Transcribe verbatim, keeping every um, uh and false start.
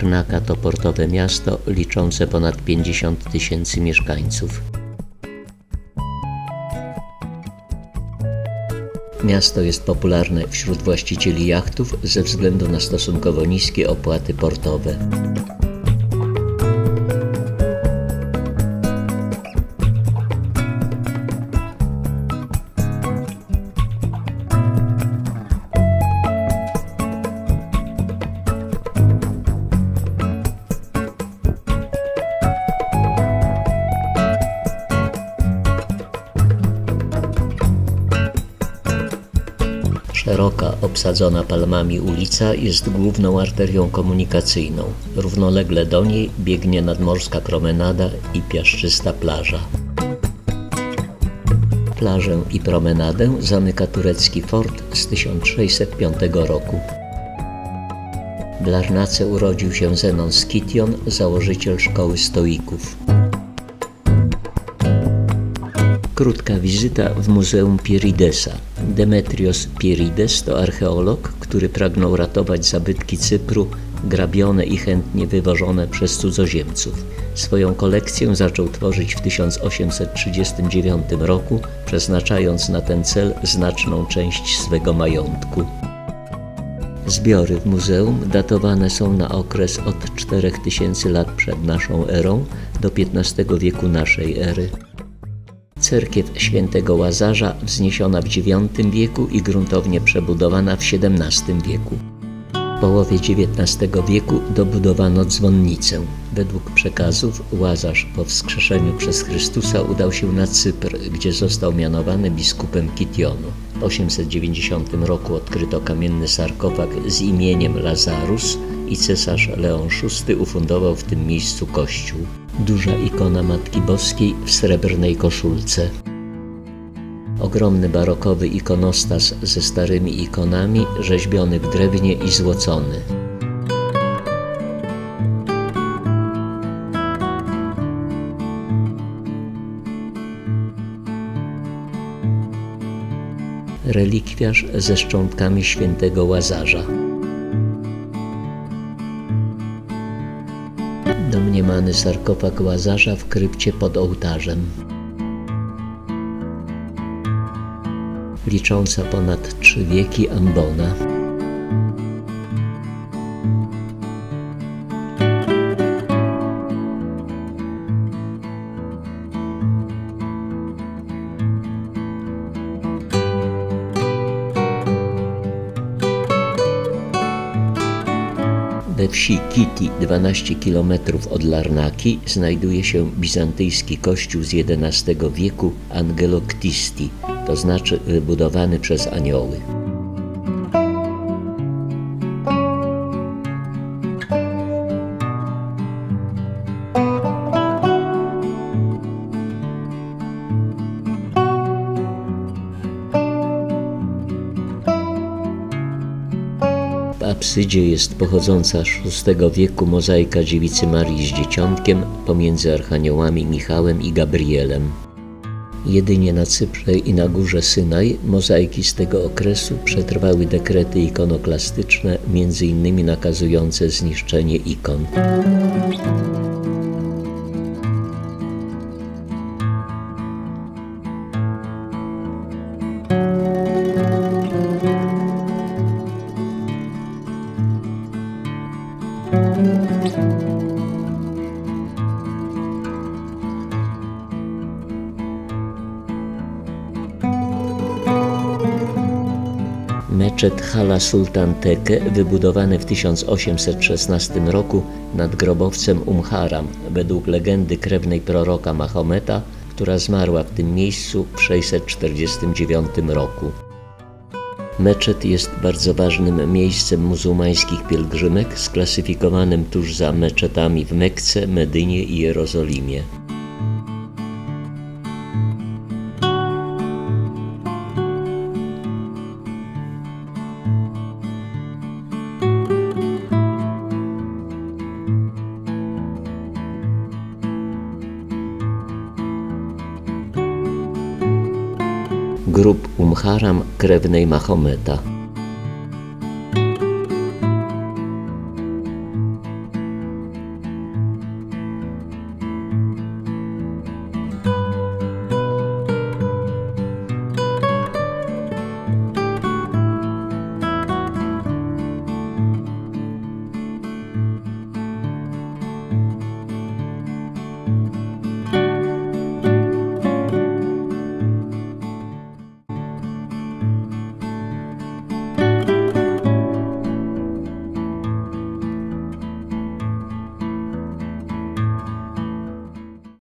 Larnaca to portowe miasto liczące ponad pięćdziesiąt tysięcy mieszkańców. Miasto jest popularne wśród właścicieli jachtów ze względu na stosunkowo niskie opłaty portowe. Szeroka, obsadzona palmami ulica jest główną arterią komunikacyjną. Równolegle do niej biegnie nadmorska promenada i piaszczysta plaża. Plażę i promenadę zamyka turecki fort z tysiąc sześćset piątego roku. W Larnace urodził się Zenon Skition, założyciel szkoły stoików. Krótka wizyta w Muzeum Piridesa. Demetrios Pirides to archeolog, który pragnął ratować zabytki Cypru, grabione i chętnie wywożone przez cudzoziemców. Swoją kolekcję zaczął tworzyć w tysiąc osiemset trzydziestym dziewiątym roku, przeznaczając na ten cel znaczną część swego majątku. Zbiory w muzeum datowane są na okres od czterech tysięcy lat przed naszą erą do piętnastego wieku naszej ery. Cerkiew świętego Łazarza wzniesiona w dziewiątym wieku i gruntownie przebudowana w siedemnastym wieku. W połowie dziewiętnastego wieku dobudowano dzwonnicę. Według przekazów Łazarz po wskrzeszeniu przez Chrystusa udał się na Cypr, gdzie został mianowany biskupem Kitionu. W osiemset dziewięćdziesiątym roku odkryto kamienny sarkofag z imieniem Lazarus i cesarz Leon szósty ufundował w tym miejscu kościół. Duża ikona Matki Boskiej w srebrnej koszulce. Ogromny barokowy ikonostas ze starymi ikonami, rzeźbiony w drewnie i złocony. Relikwiarz ze szczątkami świętego Łazarza. Domniemany sarkofag Łazarza w krypcie pod ołtarzem. Licząca ponad trzy wieki ambona. We wsi Kiti, dwanaście kilometrów od Larnaki, znajduje się bizantyjski kościół z jedenastego wieku Angeloktisti, to znaczy wybudowany przez anioły. W apsydzie jest pochodząca z szóstego wieku mozaika Dziewicy Marii z Dzieciątkiem pomiędzy archaniołami Michałem i Gabrielem. Jedynie na Cyprze i na górze Synaj mozaiki z tego okresu przetrwały dekrety ikonoklastyczne, między innymi nakazujące zniszczenie ikon. Meczet Hala Sultan Teke, wybudowany w tysiąc osiemset szesnastym roku nad grobowcem Umharam, według legendy krewnej proroka Mahometa, która zmarła w tym miejscu w sześćset czterdziestym dziewiątym roku. Meczet jest bardzo ważnym miejscem muzułmańskich pielgrzymek, sklasyfikowanym tuż za meczetami w Mekce, Medynie i Jerozolimie. Grób Umharam krewnej Mahometa.